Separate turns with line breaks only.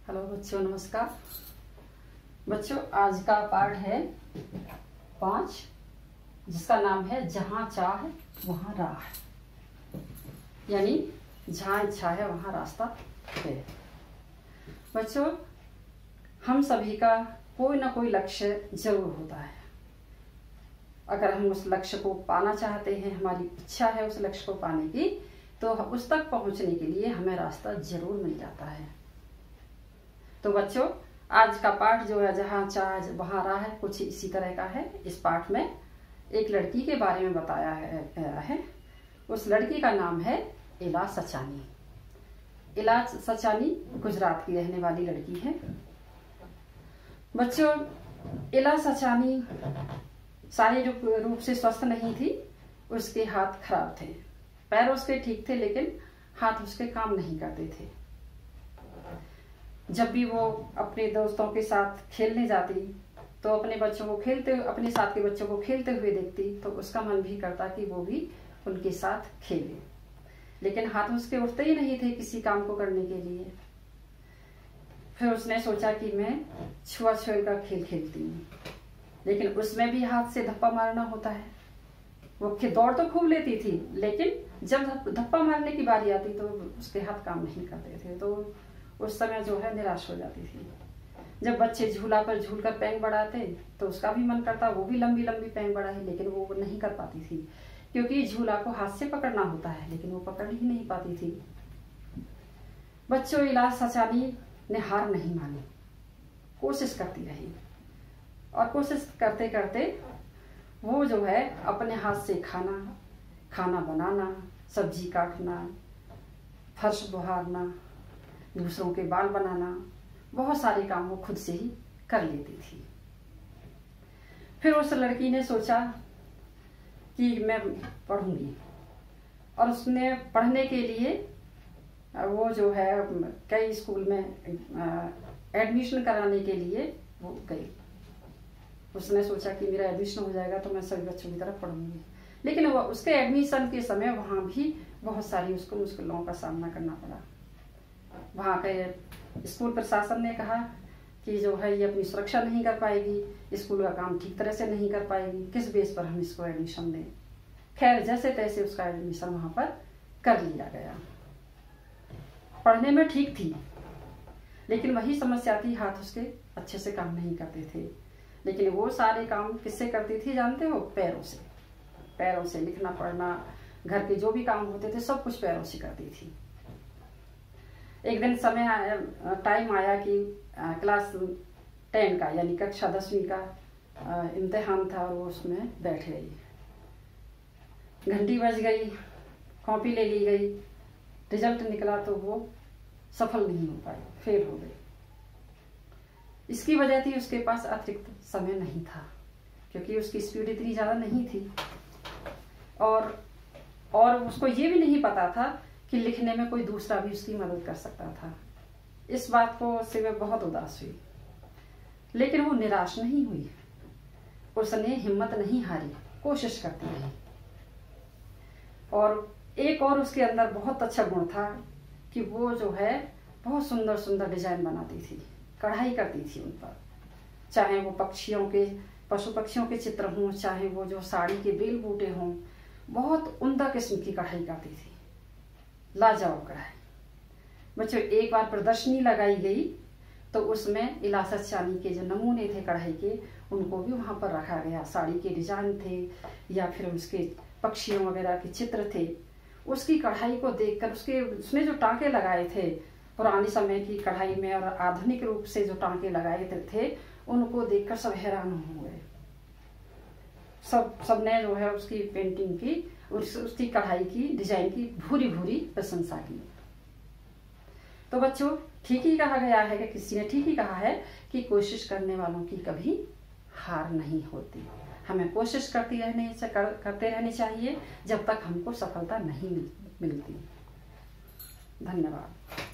Hello बच्चों, नमस्कार। बच्चों, आज का पाठ है 5, जिसका नाम है जहाँ चाह वहाँ राह। यानी जहाँ इच्छा है वहाँ रास्ता है। बच्चों, हम सभी का कोई ना कोई लक्ष्य जरूर होता है। अगर हम उस लक्ष्य को पाना चाहते हैं, हमारी इच्छा है उस लक्ष्य को पाने की, तो उस तक पहुंचने के लिए हमें रास्ता जरूर मिल जाता है। तो बच्चों, आज का पाठ जो है जहाँ चाह वहाँ राह है, कुछ इसी तरह का है। इस पाठ में एक लड़की के बारे में बताया है। उस लड़की का नाम है इला सचानी। इला सचानी गुजरात की रहने वाली लड़की है। बच्चों, इला सचानी शारीरिक रूप से स्वस्थ नहीं थी। उसके हाथ खराब थे, पैर उसके ठीक थे, लेकिन हाथ उसके काम नहीं करते थे। जब भी वो अपने दोस्तों के साथ खेलने जाती तो अपने साथ के बच्चों को खेलते हुए देखती तो उसका मन भी करता कि वो भी उनके साथ खेले, लेकिन हाथ उसके उठते ही नहीं थे किसी काम को करने के लिए। फिर उसने सोचा कि मैं छुआ-छुई का खेल खेलती हूँ, लेकिन उसमें भी हाथ से धप्पा मारना होता है। वो दौड़ तो खूब लेती थी, लेकिन जब धप्पा मारने की बारी आती तो उसके हाथ काम नहीं करते थे। तो उस समय जो है निराश हो जाती थी। जब बच्चे झूला पर झूलकर पैंग बढ़ाते तो उसका भी मन करता वो भी लंबी लंबी पैंग बढ़ाए, लेकिन वो नहीं कर पाती थी, क्योंकि झूला को हाथ से पकड़ना होता है, लेकिन वो पकड़ ही नहीं पाती थी। बच्चों, इला सचानी ने हार नहीं मानी, कोशिश करती रही, और कोशिश करते करते वो जो है अपने हाथ से खाना बनाना, सब्जी काटना, फर्श बुहारना, दूसरों के बाल बनाना, बहुत सारे काम वो खुद से ही कर लेती थी। फिर उस लड़की ने सोचा कि मैं पढ़ूंगी, और उसने पढ़ने के लिए वो जो है कई स्कूल में एडमिशन कराने के लिए वो गई। उसने सोचा कि मेरा एडमिशन हो जाएगा तो मैं सभी बच्चों की तरफ पढ़ूंगी, लेकिन वो उसके एडमिशन के समय वहाँ भी बहुत सारी उसको मुश्किलों का सामना करना पड़ा। वहाँ के स्कूल प्रशासन ने कहा कि जो है ये अपनी सुरक्षा नहीं कर पाएगी, स्कूल का काम ठीक तरह से नहीं कर पाएगी, किस बेस पर हम इसको एडमिशन दें। खैर, जैसे तैसे उसका एडमिशन वहाँ पर कर लिया गया। पढ़ने में ठीक थी, लेकिन वही समस्या थी, हाथ उसके अच्छे से काम नहीं करते थे। लेकिन वो सारे काम किससे करती थी जानते हो? पैरों से लिखना पढ़ना, घर के जो भी काम होते थे सब कुछ पैरों से करती थी। एक दिन टाइम आया कि क्लास 10 का यानी कक्षा 10वीं का इम्तिहान था, और वो उसमें बैठ गई। घंटी बज गई, कॉपी ले ली गई, रिजल्ट निकला तो वो सफल नहीं हो पाई, फेल हो गई। इसकी वजह थी उसके पास अतिरिक्त समय नहीं था, क्योंकि उसकी स्पीड इतनी ज़्यादा नहीं थी, और उसको ये भी नहीं पता था कि लिखने में कोई दूसरा भी उसकी मदद कर सकता था। इस बात को से वह बहुत उदास हुई, लेकिन वो निराश नहीं हुई। उसने हिम्मत नहीं हारी, कोशिश करती रही। और एक और उसके अंदर बहुत अच्छा गुण था कि वो जो है बहुत सुंदर सुंदर डिजाइन बनाती थी, कढ़ाई करती थी उन पर। चाहे वो पशु पक्षियों के चित्र हों, चाहे वो जो साड़ी के बेल बूटे हों, बहुत उम्दा किस्म की कढ़ाई करती थी, लाजवाब कढ़ाई। बच्चों, एक बार प्रदर्शनी लगाई गई तो उसमें इला सचानी के जो नमूने थे कढ़ाई के, उनको भी वहां पर रखा गया। साड़ी के डिजाइन थे या फिर उसके पक्षियों वगैरह के चित्र थे। उसकी कढ़ाई को देखकर उसने जो टांके लगाए थे पुराने समय की कढ़ाई में, और आधुनिक रूप से जो टांके लगाए थे, उनको देखकर सब हैरान हो गए। सबने जो है उसकी पेंटिंग की, उसकी कढ़ाई की, डिजाइन की भूरी भूरी प्रशंसा की। तो बच्चों, ठीक ही कहा गया है कि किसी ने ठीक ही कहा है कि कोशिश करने वालों की कभी हार नहीं होती। हमें कोशिश करते रहनी चाहिए जब तक हमको सफलता नहीं मिलती। धन्यवाद।